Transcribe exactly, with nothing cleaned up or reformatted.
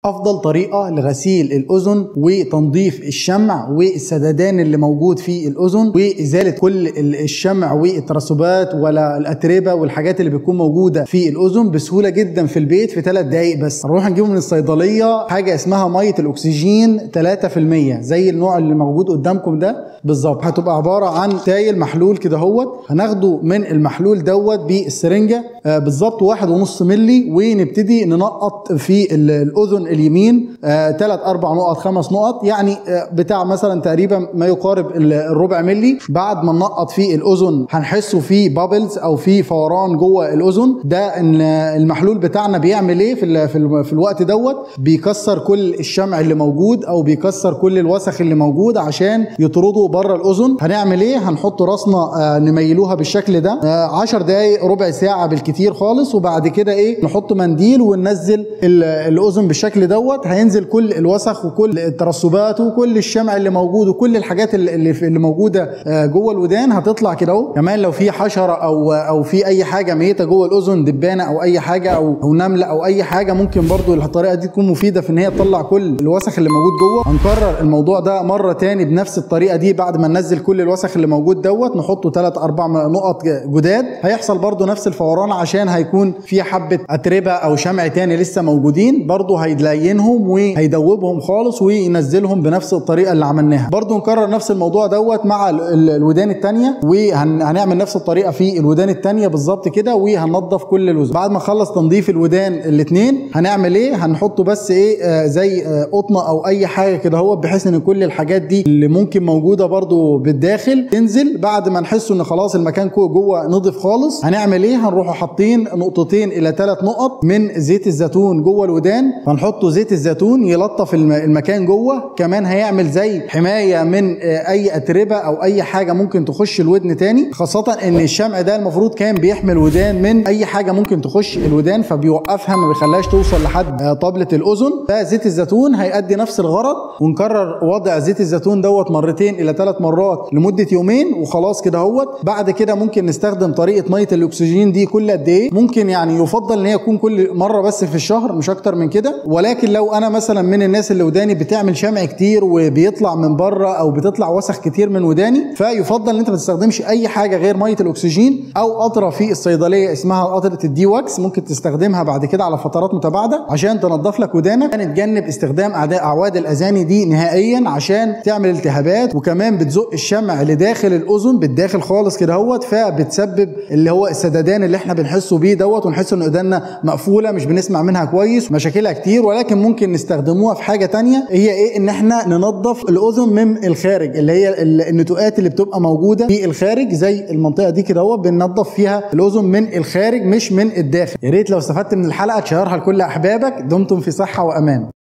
أفضل طريقة لغسيل الأذن وتنظيف الشمع والسدادان اللي موجود في الأذن وإزالة كل الشمع والترسبات ولا الأتربة والحاجات اللي بتكون موجودة في الأذن بسهولة جدا في البيت في ثلاث دقايق بس. نروح نجيبه من الصيدلية حاجة اسمها مية الأكسجين ثلاثة في المية زي النوع اللي موجود قدامكم ده بالظبط. هتبقى عبارة عن سائل محلول كده اهوت، هناخده من المحلول دوت بالسرنجة آه بالظبط واحد ونص ملي، ونبتدي ننقط في الأذن اليمين ثلاث آه اربع نقط خمس نقط، يعني آه بتاع مثلا تقريبا ما يقارب الربع ملي. بعد ما ننقط في الاذن هنحسه في بابلز او في فوران جوه الاذن. ده ان المحلول بتاعنا بيعمل ايه في في, في الوقت دوت؟ بيكسر كل الشمع اللي موجود او بيكسر كل الوسخ اللي موجود عشان يطرده بره الاذن. هنعمل ايه؟ هنحط راسنا آه نميلوها بالشكل ده آه عشر دقايق ربع ساعه بالكتير خالص، وبعد كده ايه نحط منديل وننزل الاذن بالشكل دوت. هينزل كل الوسخ وكل الترسبات وكل الشمع اللي موجود وكل الحاجات اللي اللي موجوده جوه الودان هتطلع كده اهو. كمان لو في حشره او او في اي حاجه ميته جوه الاذن، دبانه او اي حاجه او او نمله او اي حاجه، ممكن برضو الطريقه دي تكون مفيده في ان هي تطلع كل الوسخ اللي موجود جوه. هنكرر الموضوع ده مره تاني بنفس الطريقه دي. بعد ما ننزل كل الوسخ اللي موجود دوت نحطه ثلاث اربع نقط جداد. هيحصل برضو نفس الفوران عشان هيكون في حبه اتربه او شمع تاني لسه موجودين، برضو هيلينهم وهيدوبهم خالص وينزلهم بنفس الطريقه اللي عملناها. برضو نكرر نفس الموضوع دوت مع الودان الثانيه، وهنعمل نفس الطريقه في الودان الثانيه بالظبط كده، وهننضف كل الودان. بعد ما نخلص تنظيف الودان الاثنين هنعمل ايه؟ هنحطه بس ايه آه زي آه قطنه او اي حاجه كده اهو، بحيث ان كل الحاجات دي اللي ممكن موجوده برضو بالداخل تنزل. بعد ما نحس ان خلاص المكان جوه نضف خالص، هنعمل ايه؟ هنروح حاطين نقطتين الى ثلاث نقط من زيت الزيتون جوه الودان. هنحطه زيت الزيتون يلطف المكان جوه، كمان هيعمل زي حمايه من اي اتربه او اي حاجه ممكن تخش الودن تاني، خاصه ان الشمع ده المفروض كان بيحمي الودان من اي حاجه ممكن تخش الودان، فبيوقفها ما بيخليهاش توصل لحد طبله الاذن. فزيت الزيتون هيأدي نفس الغرض. ونكرر وضع زيت الزيتون دوت مرتين الى ثلاث مرات لمده يومين وخلاص كده اهوت. بعد كده ممكن نستخدم طريقه ميه الاكسجين دي كل قد ايه؟ ممكن يعني يفضل ان هي تكون كل مره بس في الشهر، مش اكتر من كده. ولكن لو انا مثلا من الناس اللي وداني بتعمل شمع كتير وبيطلع من بره او بتطلع وسخ كتير من وداني، فيفضل ان انت ما تستخدمش اي حاجه غير ميه الاكسجين او قطره في الصيدليه اسمها قطره الدي واكس. ممكن تستخدمها بعد كده على فترات متباعده عشان تنظف لك ودانك. نتجنب استخدام اعواد الاذان دي نهائيا عشان تعمل التهابات، وكمان بتزق الشمع لداخل الاذن بالداخل خالص كده اهوت، فبتسبب اللي هو السدادان اللي احنا بنحسه بيه دوت، ونحس ان وداننا مقفوله مش بنسمع منها كويس، مشاكلها كتير. ولكن ممكن نستخدموها في حاجه ثانيه، هي ايه؟ ان احنا ننظف الاذن من الخارج، اللي هي النتوءات اللي بتبقى موجوده في الخارج زي المنطقه دي كده اهو، بننظف فيها الاذن من الخارج مش من الداخل. يا ريت لو استفدت من الحلقه تشيرها لكل احبابك. دمتم في صحه وامان.